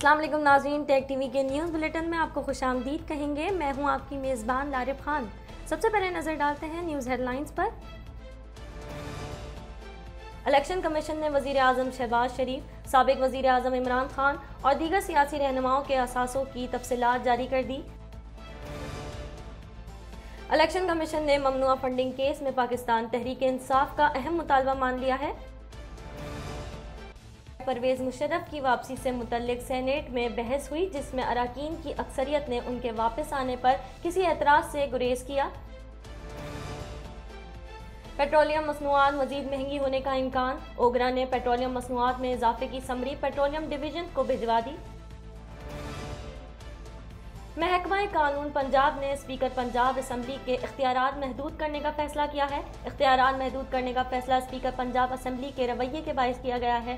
अस्सलाम वालेकुम नाज़रीन, टेक टीवी के न्यूज़ बुलेटिन में आपको खुशामदीद कहेंगे। मैं हूं आपकी मेज़बान लारिब खान। सबसे पहले नज़र डालते हैं न्यूज़ हेडलाइंस पर। इलेक्शन कमीशन ने वज़ीर आज़म शहबाज शरीफ, साबिक वज़ीर आज़म इमरान खान और दीगर सियासी रहनुमाओं के असासों की तफसीलात जारी कर दी। इलेक्शन कमीशन ने ममनुआ फंडिंग केस में पाकिस्तान तहरीक इंसाफ का अहम मुतालबा मान लिया है। परवेज़ मुशर्रफ की वापसी से मुतल्लिक सेनेट में बहस हुई, जिसमें अरकान की अक्सरियत ने उनके वापस आने पर किसी एतराज़ से गुरेज किया। पेट्रोलियम मसनूआत मज़ीद महंगी होने का इम्कान, ओगरा ने पेट्रोलियम मसनूआत में इजाफे की समरी पेट्रोलियम डिवीजन को भिजवा दी। महकमा कानून पंजाब ने स्पीकर पंजाब असम्बली के इख्तियारात महदूद करने का फैसला किया है। इख्तियारात महदूद करने का फैसला स्पीकर पंजाब असम्बली के रवैये के बायस किया गया है।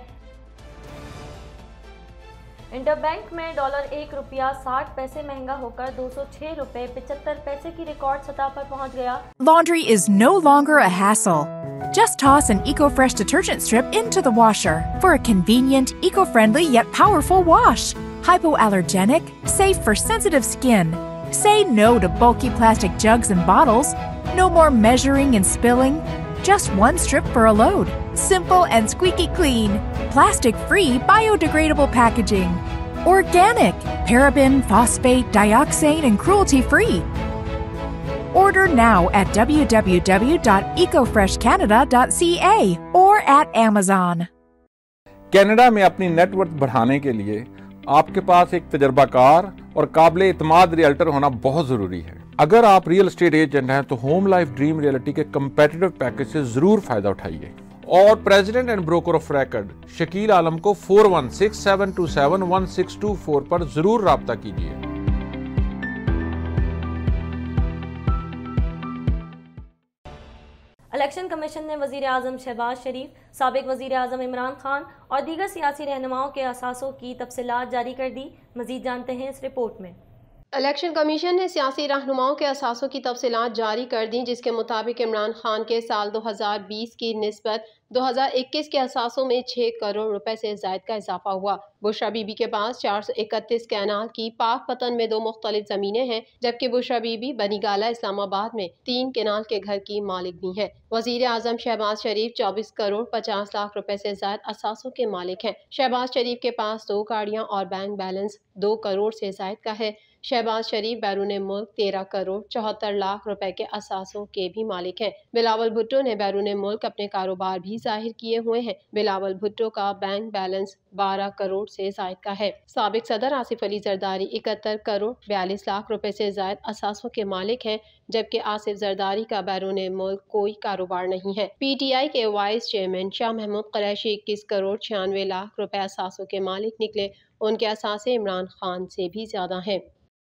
इंटरबैंक में $1.60 महंगा होकर $206.75 की रिकॉर्ड सतह पर पहुंच गया। Laundry is no longer a hassle. Just toss an EcoFresh detergent strip into the washer for a convenient, eco-friendly yet powerful wash. Hypoallergenic, safe for sensitive skin. Say no to bulky plastic jugs and bottles. No more measuring and spilling. Just one strip for a load. Simple and squeaky clean. Plastic-free, biodegradable packaging. Organic, paraben, phosphate, dioxane, and cruelty-free. Order now at www.ecofreshcanada.ca or at Amazon. Canada में अपनी net worth बढ़ाने के लिए आपके पास एक तजर्बाकार और काबिल इत्माद realtor होना बहुत जरूरी है। अगर आप रियल एस्टेट एजेंट हैं तो होम लाइफ ड्रीम रियलिटी के कंपेटिटिव पैकेज से जरूर फायदा उठाइए और president and broker of record Shakeel Alam को 4167271624 पर जरूर राब्ता कीजिए। इलेक्शन कमीशन ने वज़ीर आज़म शहबाज शरीफ, साबिक वज़ीर आज़म इमरान खान और दीगर सियासी रहनुमाओं के असासों की तफसीलात जारी कर दी। मज़ीद जानते हैं इस रिपोर्ट में। इलेक्शन कमीशन ने सियासी रहनुमाओं के असासों की तफसीलात जारी कर दी, जिसके मुताबिक इमरान खान के साल 2020 की निस्बत 2021 के असासों में 6 करोड़ रुपए से ज़ायद का इजाफा हुआ। बुशरा बीबी के पास 431 कैनाल की पाक पतन में 2 मुख्तलिफ ज़मीनें हैं, जबकि बुशरा बीबी बनीगाला इस्लामाबाद में 3 कैनाल के घर की मालिक भी हैं। वज़ीर आज़म शहबाज शरीफ 24 करोड़ 50 लाख रुपए से ज़ायद असासों के मालिक हैं। शहबाज शरीफ के पास 2 गाड़ियाँ और बैंक बैलेंस 2 करोड़ से ज़ायद का है। शहबाज शरीफ बैरून मुल्क 13 करोड़ 74 लाख रुपए के असासों के भी मालिक हैं। बिलावल भुट्टो ने बैरून मुल्क अपने कारोबार भी जाहिर किए हुए हैं। बिलावल भुट्टो का बैंक बैलेंस 12 करोड़ से जायद का है। साबिक सदर आसिफ अली जरदारी 71 करोड़ 42 लाख रुपए से जायद असासों के मालिक हैं, जबकि आसिफ जरदारी का बैरून मुल्क कोई कारोबार नहीं है। PTI के वाइस चेयरमैन शाह महमूद कुरैशी 21 करोड़ 96 लाख रुपए असासों के मालिक निकले। उनके असासे इमरान खान से भी ज्यादा हैं।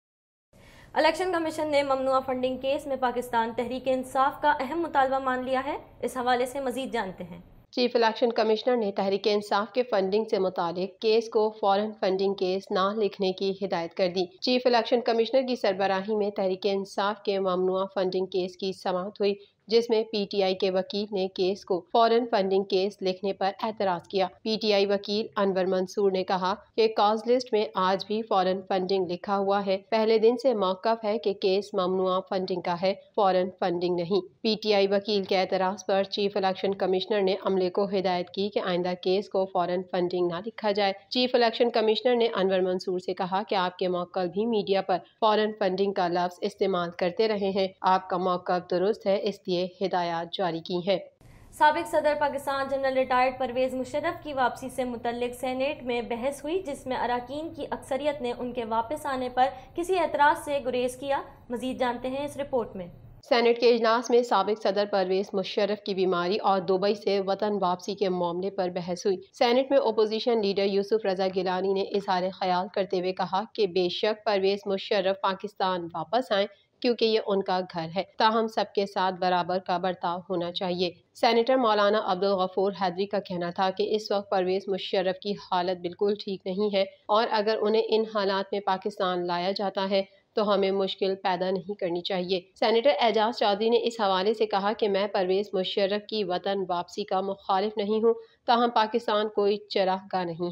इलेक्शन कमीशन ने ममनुआ फंडिंग केस में पाकिस्तान तहरीक इंसाफ का अहम मुतालबा मान लिया है। इस हवाले से मजीद जानते हैं। चीफ इलेक्शन कमिश्नर ने तहरीक इंसाफ के फंडिंग से मुतालिक केस को फौरन फंडिंग केस ना लिखने की हिदायत कर दी। चीफ इलेक्शन कमिश्नर की सरबराही में तहरीक इंसाफ के ममनुआ फंडिंग केस की समाअत हुई, जिसमें PTI के वकील ने केस को फौरन फंडिंग केस लिखने पर एतराज किया। PTI वकील अनवर मंसूर ने कहा कि कॉज लिस्ट में आज भी फौरन फंडिंग लिखा हुआ है। पहले दिन से मौक़िफ़ है कि केस ममनुआ फंडिंग का है, फौरन फंडिंग नहीं। PTI वकील के एतराज पर चीफ इलेक्शन कमिश्नर ने अमले को हिदायत की कि आइंदा केस को फौरन फंडिंग ना लिखा जाए। चीफ इलेक्शन कमिश्नर ने अनवर मंसूर से कहा कि आपके मौक़िफ़ भी मीडिया पर फौरन फंडिंग का लफ्ज़ इस्तेमाल करते रहे हैं। आपका मौक़िफ़ दुरुस्त है, इसलिए हिदायत जारी की है। साबिक सदर पाकिस्तान जनरल रिटायर्ड परवेज़ मुशर्रफ की वापसी से मुतल्लिक सेनेट में बहस हुई, जिसमें अरकान की अक्सरियत ने उनके वापस आने पर किसी एतराज़ से गुरेज किया। मजीद जानते हैं इस रिपोर्ट में। सेनेट के इजलास में साबिक सदर परवेज़ मुशर्रफ की बीमारी और दुबई से वतन वापसी के मामले पर बहस हुई। सेनेट में ओपोजिशन लीडर यूसुफ रजा गिलानी ने इज़हार ख्याल करते हुए कहा कि बेशक परवेज़ मुशर्रफ पाकिस्तान वापस आएँ, क्योंकि ये उनका घर है, ताहम सबके साथ बराबर का बर्ताव होना चाहिए। सेनेटर मौलाना अब्दुल गफूर हैदरी का कहना था कि इस वक्त परवेज़ मुशर्रफ की हालत बिल्कुल ठीक नहीं है और अगर उन्हें इन हालात में पाकिस्तान लाया जाता है तो हमें मुश्किल पैदा नहीं करनी चाहिए। सेनेटर एजाज चौधरी ने इस हवाले से कहा कि मैं परवेज़ मुशर्रफ की वतन वापसी का मुखालिफ नहीं हूँ, ताहम पाकिस्तान कोई चरागाह नहीं है।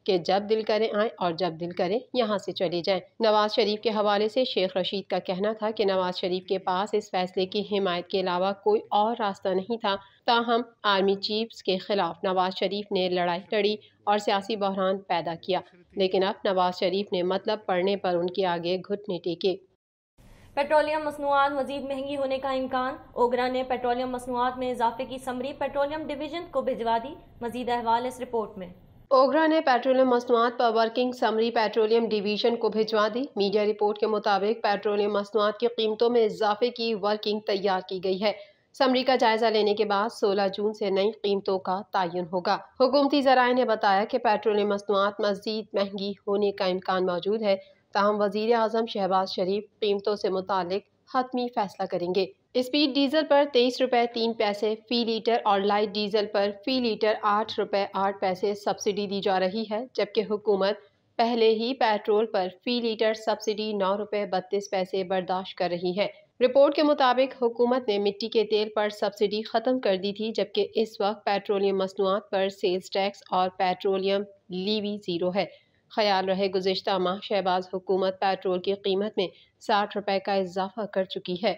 कि जब दिल करे आए और जब दिल करे यहाँ से चले जाएं। नवाज शरीफ के हवाले से शेख रशीद का कहना था कि नवाज शरीफ के पास इस फैसले की हिमायत के अलावा कोई और रास्ता नहीं था। ताहम आर्मी चीफ्स के खिलाफ नवाज शरीफ ने लड़ाई लड़ी और सियासी बहरान पैदा किया, लेकिन अब नवाज शरीफ ने मतलब पड़ने पर उनके आगे घुटने टेके। पेट्रोलियम मसनूआत मजीद महंगी होने का इम्कान। ओगरा ने पेट्रोलियम मसनूआत में इजाफे की समरी पेट्रोलियम डिवीजन को भिजवा दी। मजीद अहवाल इस रिपोर्ट में। ओगरा ने पेट्रोलियम मसनूआत पर वर्किंग समरी पेट्रोलियम डिवीजन को भिजवा दी। मीडिया रिपोर्ट के मुताबिक पेट्रोलियम मसनूआत की कीमतों में इजाफे की वर्किंग तैयार की गई है। समरी का जायजा लेने के बाद 16 जून से नई कीमतों का तयन होगा। हुकूमती ज़राए ने बताया कि पेट्रोलियम मसनूआत मजीद महंगी होने का इम्कान मौजूद है। ताहम वज़ीर आज़म शहबाज शरीफ कीमतों से मुतालिक हतमी फैसला करेंगे। स्पीड डीजल पर 23 रुपए 3 पैसे फी लीटर और लाइट डीजल पर फी लीटर 8 रुपए 8 पैसे सब्सिडी दी जा रही है, जबकि हुकूमत पहले ही पेट्रोल पर फी लीटर सब्सिडी 9 रुपए 32 पैसे बर्दाश्त कर रही है। रिपोर्ट के मुताबिक हुकूमत ने मिट्टी के तेल पर सब्सिडी खत्म कर दी थी, जबकि इस वक्त पेट्रोलियम मसनूआत पर सेल्स टैक्स और पेट्रोलियम लीवी जीरो है। ख्याल रहे गुज़िश्ता माह शहबाज हुकूमत पेट्रोल की कीमत में 60 रुपए का इजाफा कर चुकी है।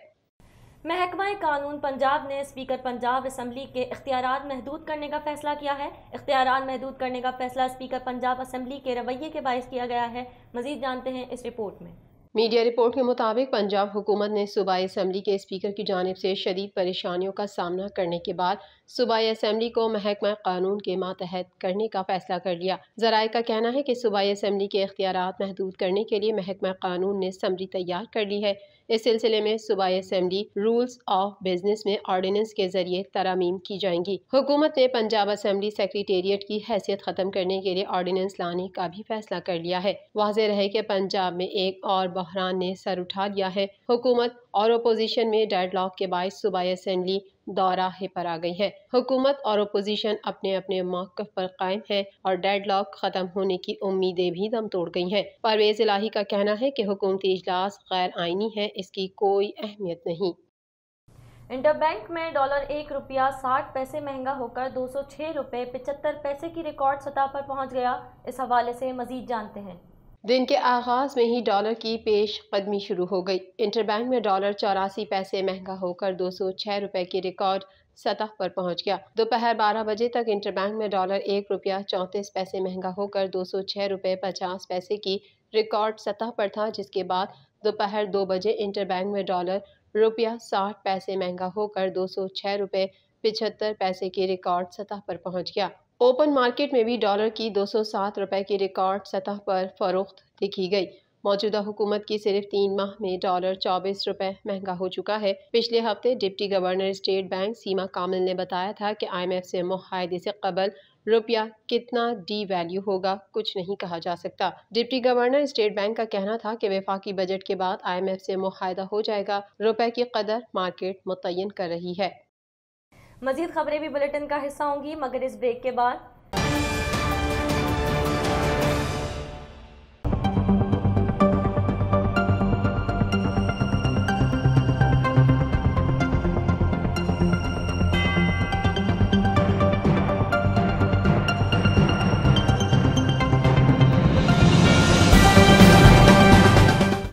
महकमा कानून पंजाब ने स्पीकर पंजाब असम्बली के इख्तियारात महदूद करने का फैसला किया है। इख्तियारात महदूद करने का फैसला स्पीकर पंजाब असम्बली के रवैये के बायस किया गया है। मजीद जानते हैं इस रिपोर्ट में। मीडिया रिपोर्ट के मुताबिक पंजाब हुकूमत ने सूबाई असम्बली के स्पीकर की जानिब से शदीद परेशानियों का सामना करने के बाद सूबाई असम्बली को महकमा कानून के मातहत करने का फैसला कर लिया। ज़राए का कहना है कि सूबाई असम्बली के इख्तियारात महदूद करने के लिए महकमा कानून ने समरी तैयार कर ली है। इस सिलसिले में सूबाई असम्बली रूल्स ऑफ बिजनेस में ऑर्डिनेंस के जरिए तरामीम की जाएंगी। हुकूमत ने पंजाब असम्बली सेक्रेटेरिएट की हैसियत खत्म करने के लिए ऑर्डिनेंस लाने का भी फैसला कर लिया है। वाज़ेह रहे कि पंजाब में एक और बहरान ने सर उठा लिया है। हुकूमत और अपोजिशन में डेडलॉक के बायस सूबाई असम्बली दौराहे पर आ गई है। हुकूमत और अपोजिशन अपने अपने मौक़िफ़ पर कायम है और डेडलॉक खत्म होने की उम्मीदें भी दम तोड़ गई हैं। परवेज़ इलाही का कहना है कि हुकूमती इजलास गैर आइनी है, इसकी कोई अहमियत नहीं। इंटरबैंक में डॉलर 1 रुपया 60 पैसे महंगा होकर 206 रुपये 75 पैसे की रिकॉर्ड सतह पर पहुंच गया। इस हवाले से मजीद जानते हैं। दिन के आगाज में ही डॉलर की पेश कदमी शुरू हो गई। इंटरबैंक में डॉलर 84 पैसे महंगा होकर 206 रुपए की रिकॉर्ड सतह पर पहुंच गया। दोपहर 12 बजे तक इंटरबैंक में डॉलर 1 रुपया 34 पैसे महंगा होकर 206 रुपए 50 पैसे की रिकॉर्ड सतह पर था, जिसके बाद दोपहर 2 बजे इंटरबैंक में डॉलर रुपया 60 पैसे महंगा होकर 206 रुपए 75 पैसे की रिकॉर्ड सतह पर पहुंच गया। ओपन मार्केट में भी डॉलर की 207 रुपए की रिकॉर्ड सतह पर फरोख्त देखी गई। मौजूदा हुकूमत की सिर्फ 3 माह में डॉलर 24 रुपए महंगा हो चुका है। पिछले हफ्ते deputy governor State Bank Seema Kamil ने बताया था कि IMF से मुआहदे से कबल रुपया कितना डी वैल्यू होगा कुछ नहीं कहा जा सकता। डिप्टी गवर्नर स्टेट बैंक का कहना था कि वफाकी बजट के बाद IMF से मुआहदा हो जाएगा। रुपए की कदर मार्केट मुतय्यन कर रही है। मजीद खबरें भी बुलेटिन का हिस्सा होंगी, मगर इस ब्रेक के बाद।